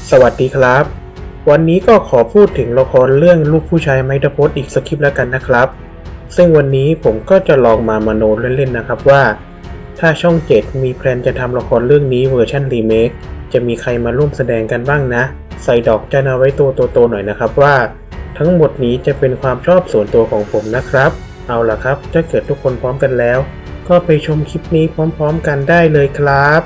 สวัสดีครับวันนี้ก็ขอพูดถึงละครเรื่องลูกผู้ชายไม้ตะพดอีกสักคลิปแล้วกันนะครับซึ่งวันนี้ผมก็จะลองมามโนเล่นๆนะครับว่าถ้าช่อง7มีแพลนจะทำละครเรื่องนี้เวอร์ชันรีเมคจะมีใครมาร่วมแสดงกันบ้างนะใส่ดอกจันเอาไว้ตัวโตๆหน่อยนะครับว่าทั้งหมดนี้จะเป็นความชอบส่วนตัวของผมนะครับเอาล่ะครับถ้าเกิดทุกคนพร้อมกันแล้วก็ไปชมคลิปนี้พร้อมๆกันได้เลยครับ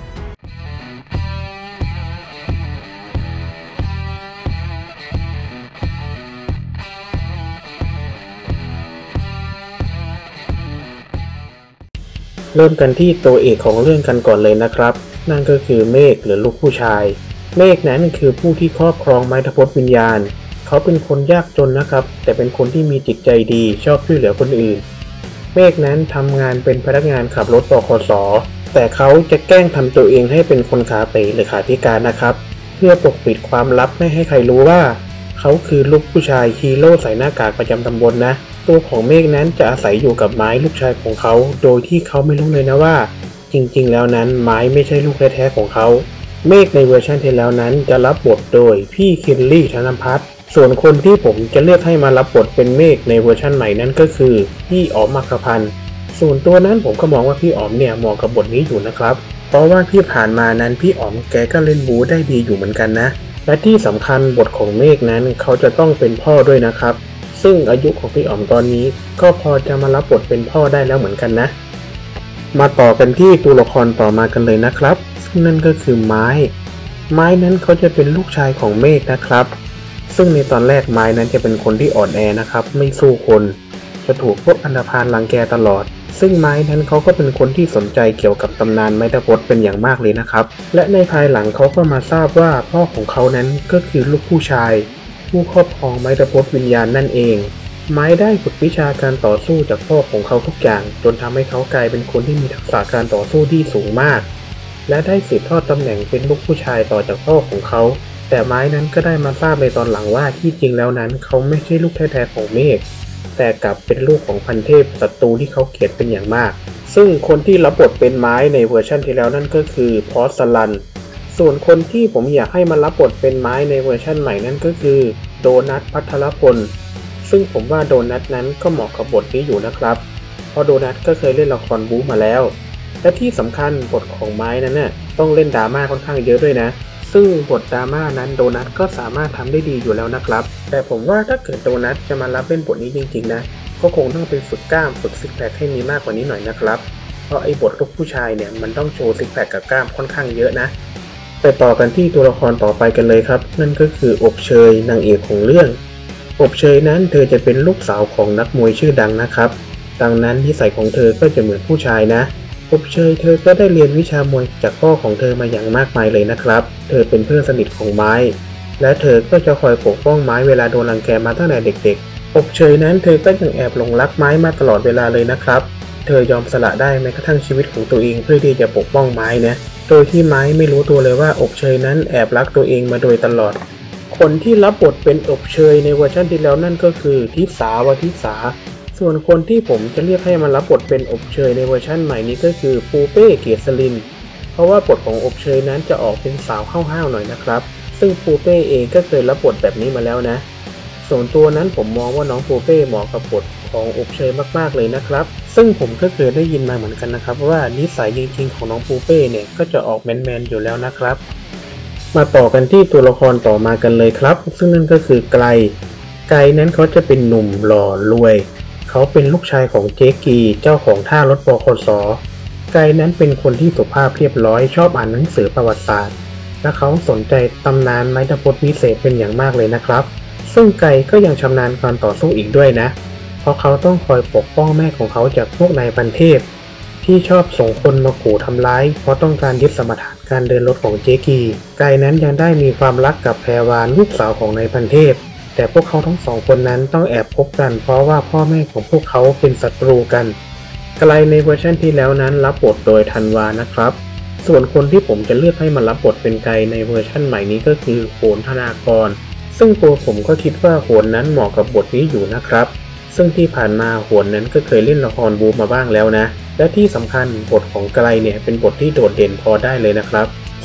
เริ่มกันที่ตัวเอกของเรื่องกันก่อนเลยนะครับนั่นก็คือเมฆหรือลูกผู้ชายเมฆนั้นคือผู้ที่ครอบครองไม้ตะพดวิญญาณเขาเป็นคนยากจนนะครับแต่เป็นคนที่มีจิตใจดีชอบช่วยเหลือคนอื่นเมฆนั้นทำงานเป็นพนักงานขับรถบขส.แต่เขาจะแกล้งทำตัวเองให้เป็นคนขาเป๋หรือขาพิการนะครับเพื่อปกปิดความลับไม่ให้ใครรู้ว่าเขาคือลูกผู้ชายฮีโร่ใส่หน้ากากประจำตำบลนะตัวของเมฆนั้นจะอาศัยอยู่กับไม้ลูกชายของเขาโดยที่เขาไม่รู้เลยนะว่าจริงๆแล้วนั้นไม้ไม่ใช่ลูกแท้ๆของเขาเมฆในเวอร์ชันที่แล้วนั้นจะรับบทโดยพี่คินลี่ธนภัทรส่วนคนที่ผมจะเลือกให้มารับบทเป็นเมฆในเวอร์ชันใหม่นั้นก็คือพี่อ๋อมอัครพันธ์ส่วนตัวนั้นผมก็มองว่าพี่อ๋อมเนี่ยเหมาะกับบทนี้อยู่นะครับเพราะว่าที่ผ่านมานั้นพี่อ๋อมแกก็เล่นบู๊ได้ดีอยู่เหมือนกันนะและที่สำคัญบทของเมฆนั้นเขาจะต้องเป็นพ่อด้วยนะครับซึ่งอายุของพี่อ๋อมตอนนี้ก็พอจะมารับบทเป็นพ่อได้แล้วเหมือนกันนะมาต่อกันที่ตัวละครต่อมากันเลยนะครับซึ่งนั่นก็คือไม้นั้นเขาจะเป็นลูกชายของเมฆนะครับซึ่งในตอนแรกไม้นั้นจะเป็นคนที่อ่อนแอนะครับไม่สู้คนจะถูกพวกอันธพาลรังแกตลอดซึ่งไม้นั้นเขาก็เป็นคนที่สนใจเกี่ยวกับตำนานไม้ตะพดเป็นอย่างมากเลยนะครับและในภายหลังเขาก็มาทราบว่าพ่อของเขานั้นก็คือลูกผู้ชายผู้ครอบครองไม้ตะพดวิญญาณนั่นเองไม้ได้ฝึกวิชาการต่อสู้จากพ่อของเขาทุกอย่างจนทำให้เขากลายเป็นคนที่มีทักษะการต่อสู้ที่สูงมากและได้สืบทอดตำแหน่งเป็นลูกผู้ชายต่อจากพ่อของเขาแต่ไม้นั้นก็ได้มาทราบในตอนหลังว่าที่จริงแล้วนั้นเขาไม่ใช่ลูกแท้ๆของเมฆแต่กลับเป็นลูกของพันเทพศัตรูที่เขาเกลียดเป็นอย่างมากซึ่งคนที่รับบทเป็นไม้ในเวอร์ชันที่แล้วนั่นก็คือพอสลันส่วนคนที่ผมอยากให้มารับบทเป็นไม้ในเวอร์ชันใหม่นั่นก็คือโดนัท ภัทรพลซึ่งผมว่าโดนัทนั้นก็เหมาะกับบทนี้อยู่นะครับเพราะโดนัทก็เคยเล่นละครบู๊มาแล้วและที่สำคัญบทของไม้นั้นน่ะต้องเล่นดราม่าค่อนข้างเยอะด้วยนะซึ่งบทดราม่านั้นโดนัทก็สามารถทำได้ดีอยู่แล้วนะครับแต่ผมว่าถ้าเกิดโดนัทจะมารับเล่นบทนี้จริงๆนะก็คงต้องไปฝึกกล้ามฝึกซิกแพคให้มีมากกว่านี้หน่อยนะครับเพราะไอ้บทลูกผู้ชายเนี่ยมันต้องโชว์ซิกแพคกับกล้ามค่อนข้างเยอะนะไปต่อกันที่ตัวละครต่อไปกันเลยครับนั่นก็คืออบเชยนางเอกของเรื่องอบเชยนั้นเธอจะเป็นลูกสาวของนักมวยชื่อดังนะครับดังนั้นนิสัยของเธอก็จะเหมือนผู้ชายนะอบเชยเธอก็ได้เรียนวิชามวยจากพ่อของเธอมาอย่างมากมายเลยนะครับเธอเป็นเพื่อนสนิทของไม้และเธอก็จะคอยปกป้องไม้เวลาโดนรังแกมาตั้งแต่เด็กๆอบเชยนั้นเธอก็ยังแอบหลงรักไม้มาตลอดเวลาเลยนะครับเธอยอมสละได้แม้กระทั่งชีวิตของตัวเองเพื่อที่จะปกป้องไม้นะโดยที่ไม้ไม่รู้ตัวเลยว่าอบเชยนั้นแอบรักตัวเองมาโดยตลอดคนที่รับบทเป็นอบเชยในเวอร์ชันที่แล้วนั่นก็คือทิสาวทิสาส่วนคนที่ผมจะเรียกให้มารับบทเป็นอบเชยในเวอร์ชันใหม่นี้ก็คือปูเป้เกียรติสลินเพราะว่าบทของอบเชยนั้นจะออกเป็นสาวห้าวๆหน่อยนะครับซึ่งปูเป้เองก็เคยรับบทแบบนี้มาแล้วนะส่วนตัวนั้นผมมองว่าน้องปูเป้เหมาะกับบทของอบเชยมากๆเลยนะครับซึ่งผมก็เคยได้ยินมาเหมือนกันนะครับว่านิสัยจริงๆของน้องปูเป้เนี่ยก็จะออกแมนๆอยู่แล้วนะครับมาต่อกันที่ตัวละครต่อมากันเลยครับซึ่งนั่นก็คือไกลนั้นเขาจะเป็นหนุ่มหล่อรวยเขาเป็นลูกชายของเจ๊กีเจ้าของท่ารถบขส.ไกนั้นเป็นคนที่สุภาพเรียบร้อยชอบอ่านหนังสือประวัติศาสตร์และเขาสนใจตำนานไม้ตะพดวิเศษเป็นอย่างมากเลยนะครับซึ่งไกก็ยังชำนาญการต่อสู้อีกด้วยนะเพราะเขาต้องคอยปกป้องแม่ของเขาจากพวกนายพันเทพที่ชอบส่งคนมาขู่ทำร้ายเพราะต้องการยึดสมรรถการเดินรถของเจ๊กีไกนั้นยังได้มีความรักกับแพรวาลูกสาวของนายพันเทพแต่พวกเขาทั้งสองคนนั้นต้องแอบคบกันเพราะว่าพ่อแม่ของพวกเขาเป็นศัตรูกันไกลในเวอร์ชันที่แล้วนั้นรับบทโดยธันวานะครับส่วนคนที่ผมจะเลือกให้มารับบทเป็นไกในเวอร์ชันใหม่นี้ก็คือโหนธนากรซึ่งตัวผมก็คิดว่าโหนนั้นเหมาะกับบทนี้อยู่นะครับซึ่งที่ผ่านมาโหนนั้นก็เคยเล่นละครบู๊มาบ้างแล้วนะและที่สำคัญบทของไกลเนี่ยเป็นบทที่โดดเด่นพอได้เลยนะครับ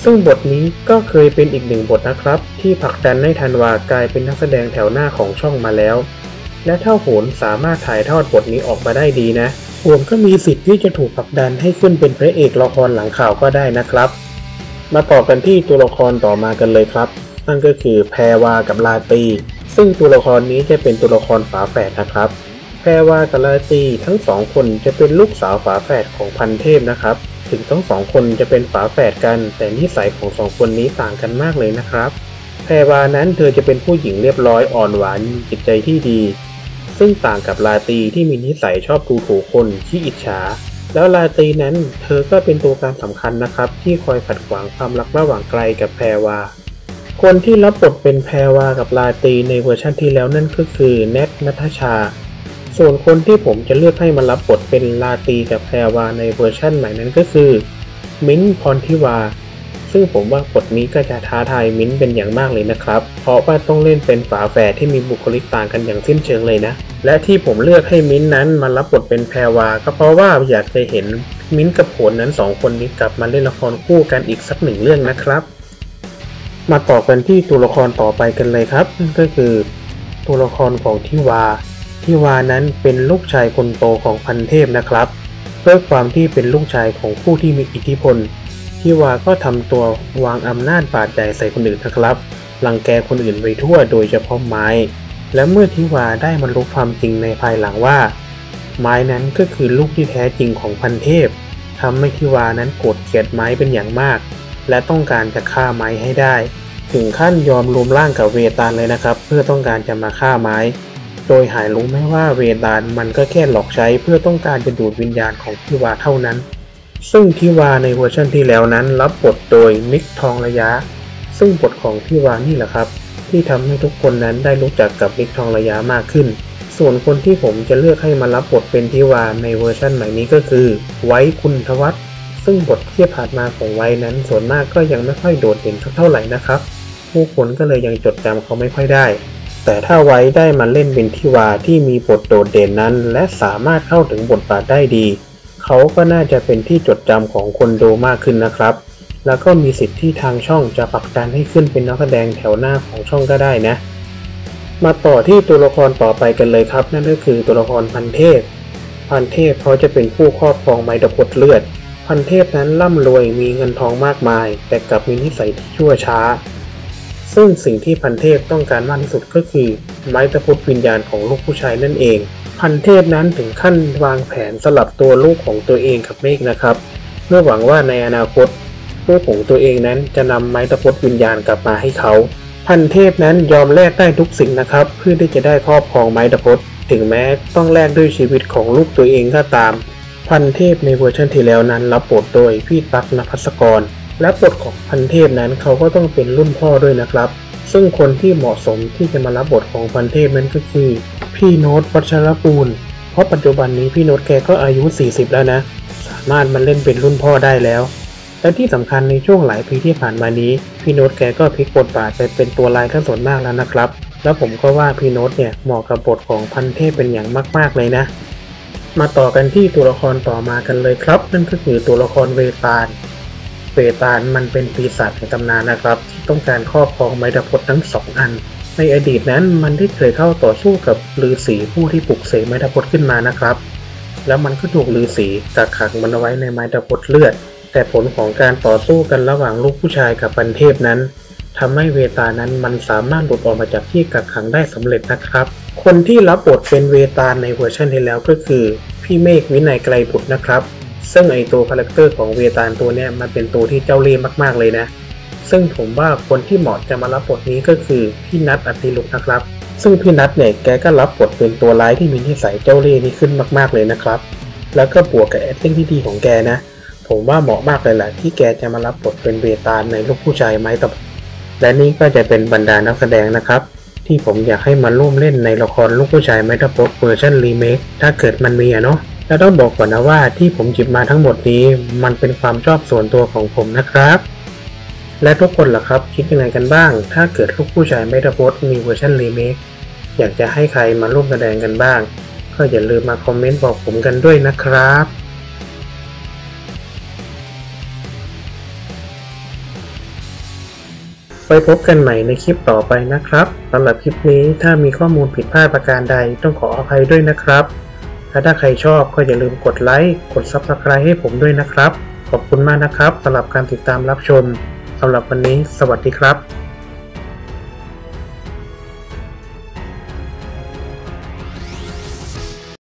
ซึ่งบทนี้ก็เคยเป็นอีกหนึ่งบทนะครับที่ผลักดันให้ธันวากลายเป็นนักแสดงแถวหน้าของช่องมาแล้วและถ้าโหนสามารถถ่ายทอดบทนี้ออกมาได้ดีนะโหนก็มีสิทธิ์ที่จะถูกผลักดันให้ขึ้นเป็นพระเอกละครหลังข่าวก็ได้นะครับมาต่อกันที่ตัวละครต่อมากันเลยครับนั่นก็คือแพรวากับลาตรีซึ่งตัวละครนี้จะเป็นตัวละครฝาแฝดนะครับแพรวากับลาตรีทั้งสองคนจะเป็นลูกสาวฝาแฝดของพันเทพนะครับถึงทั้งสองคนจะเป็นฝาแฝดกันแต่นิสัยของสองคนนี้ต่างกันมากเลยนะครับแพรวานั้นเธอจะเป็นผู้หญิงเรียบร้อยอ่อนหวานมีจิตใจที่ดีซึ่งต่างกับลาตรีที่มีนิสัยชอบดูถูกคนขี้อิจฉาแล้วลาตรีนั้นเธอก็เป็นตัวการสำคัญนะครับที่คอยขัดขวางความรักระหว่างไกลกับแพรวาคนที่รับบทเป็นแพรวากับลาตรีในเวอร์ชันที่แล้วนั่นก็คือแนท ณัฐชาส่วนคนที่ผมจะเลือกให้มารับบทเป็นลาตรีกับแพรวาในเวอร์ชันใหม่นั้นก็คือมิ้นท์ พรทิวาซึ่งผมว่าบทนี้ก็จะท้าทายมิ้นท์เป็นอย่างมากเลยนะครับเพราะว่าต้องเล่นเป็นฝาแฝดที่มีบุคลิกต่างกันอย่างสิ้นเชิงเลยนะและที่ผมเลือกให้มิ้นท์นั้นมารับบทเป็นแพรวาก็เพราะว่าอยากจะเห็นมิ้นท์กับโหนนั้นสองคนนี้กลับมาเล่นละครคู่กันอีกสักหนึ่งเรื่องนะครับมาต่อกันที่ตัวละครต่อไปกันเลยครับนั่นก็คือตัวละครของทิวานั้นเป็นลูกชายคนโตของพันเทพนะครับเพื่อความที่เป็นลูกชายของผู้ที่มีอิทธิพลทิวาก็ทำตัววางอำนาจบาดใหญ่ใส่คนอื่นนะครับรังแกคนอื่นไปทั่วโดยเฉพาะไม้และเมื่อทิวาได้มารู้ความจริงในภายหลังว่าไม้นั้นก็คือลูกที่แท้จริงของพันเทพทำให้ทิวานั้นโกรธเกลียดไม้เป็นอย่างมากและต้องการจะฆ่าไม้ให้ได้ถึงขั้นยอมรวมร่างกับเวตาลเลยนะครับเพื่อต้องการจะมาฆ่าไม้โดยหายรู้ไหมว่าเวตาลมันก็แค่หลอกใช้เพื่อต้องการจะดูดวิญญาณของทิวาเท่านั้นซึ่งทิวาในเวอร์ชันที่แล้วนั้นรับบทโดยมิกทองระยะซึ่งบทของทิวานี่แหละครับที่ทำให้ทุกคนนั้นได้รู้จักกับมิกทองระยะมากขึ้นส่วนคนที่ผมจะเลือกให้มารับบทเป็นทิวาในเวอร์ชันใหม่นี้ก็คือไว้คุณทวัฒน์ซึ่งบทที่ผ่านมาของไว้นั้นส่วนมากก็ยังไม่ค่อยโดดเด่นสักเท่าไหร่นะครับผู้คนก็เลยยังจดจำเขาไม่ค่อยได้แต่ถ้าไว้ได้มาเล่นเป็นทิวาที่มีบทโดดเด่นนั้นและสามารถเข้าถึงบทบาทได้ดีเขาก็น่าจะเป็นที่จดจำของคนดูมากขึ้นนะครับแล้วก็มีสิทธิ์ที่ทางช่องจะผลักดันให้ขึ้นเป็นนักแสดงแถวหน้าของช่องก็ได้นะมาต่อที่ตัวละครต่อไปกันเลยครับนั่นก็คือตัวละครพันเทพเขาจะเป็นผู้ครอบครองไม้ตะพดเลือดพันเทพนั้นร่ำรวยมีเงินทองมากมายแต่กลับมีนิสัยที่ชั่วช้าซึ่งสิ่งที่พันเทพต้องการมากที่สุดก็คือไม้ตะพดวิญญาณของลูกผู้ชายนั่นเองพันเทพนั้นถึงขั้นวางแผนสลับตัวลูกของตัวเองกับเมฆนะครับเพื่อหวังว่าในอนาคตลูกของตัวเองนั้นจะนำไม้ตะพดวิญญาณกลับมาให้เขาพันเทพนั้นยอมแลกได้ทุกสิ่งนะครับเพื่อที่จะได้ครอบครองไม้ตะพดถึงแม้ต้องแลกด้วยชีวิตของลูกตัวเองก็ตามพันเทพในเวอร์ชันที่แล้วนั้นรับบทโดยพี่ตั๊ก ณภัสกรและบทของพันเทพนั้นเขาก็ต้องเป็นรุ่นพ่อด้วยนะครับซึ่งคนที่เหมาะสมที่จะมารับบทของพันเทพนั้นก็คือพี่โน้ต วัชรปูลเพราะปัจจุบันนี้พี่โน้ตแกก็อายุ40แล้วนะสามารถมาเล่นเป็นรุ่นพ่อได้แล้วและที่สำคัญในช่วงหลายปีที่ผ่านมานี้พี่โน้ตแกก็พลิกบทบาทไปเป็นตัวร้ายขั้นส่วนมากแล้วนะครับแล้วผมก็ว่าพี่โน้ตเนี่ยเหมาะกับบทของพันเทพเป็นอย่างมากๆเลยนะมาต่อกันที่ตัวละครต่อมากันเลยครับนั่นก็คือตัวละครเวตาลมันเป็นปีศาจในตำนานนะครับที่ต้องการครอบครองไม้ตะพดทั้ง2อันในอดีตนั้นมันได้เคยเข้าต่อสู้กับฤาษีผู้ที่ปลุกเสกไม้ตะพดขึ้นมานะครับแล้วมันก็ถูกฤาษีกักขังมันเอาไว้ในไม้ตะพดเลือดแต่ผลของการต่อสู้กันระหว่างลูกผู้ชายกับพันเทพนั้นทำให้เวตาลนั้นมันสามารถหลุดออกมาจากที่กักขังได้สำเร็จนะครับคนที่รับบทเป็นเวตาลในเวอร์ชันที่แล้วก็คือพี่เมฆ วินัย ไกรบุตรนะครับซึ่งไอตัวคาแรคเตอร์ของเวตาลตัวเนี้ยมันเป็นตัวที่เจ้าเล่ห์มากๆเลยนะซึ่งผมว่าคนที่เหมาะจะมารับบทนี้ก็คือพี่นัท อติรุกนะครับซึ่งพี่นัทเนี่ยแกก็รับบทเป็นตัวร้ายที่มีนิสัยเจ้าเล่ห์นี่ขึ้นมากๆเลยนะครับแล้วก็บวกกับ acting ที่ดีของแกนะผมว่าเหมาะมากเลยแหละที่แกจะมารับบทเป็นเวตาลในลูกผู้ชายไม้ตะพดและนี่ก็จะเป็นบรรดานักแสดงนะครับที่ผมอยากให้มาร่วมเล่นในละครลูกผู้ชายไม้ตะพดเวอร์ชันรีเมคถ้าเกิดมันมีเนาะแล้วต้องบอกก่อนนะว่าที่ผมหยิบมาทั้งหมดนี้มันเป็นความชอบส่วนตัวของผมนะครับและทุกคนล่ะครับคิดยังไงกันบ้างถ้าเกิดลูกผู้ชายไม้ตะพดมีเวอร์ชันรีเมคอยากจะให้ใครมาร่วมแสดงกันบ้างก็อย่าลืมมาคอมเมนต์บอกผมกันด้วยนะครับว้พบกันใหม่ในคลิปต่อไปนะครับสำหรับคลิปนี้ถ้ามีข้อมูลผิดพลาดประการใดต้องขออภัยด้วยนะครับและถ้าใครชอบก็อย่าลืมกดไลค์กด Subscribe ให้ผมด้วยนะครับขอบคุณมากนะครับสำหรับการติดตามรับชมสำหรับวันนี้สวัสดีครับ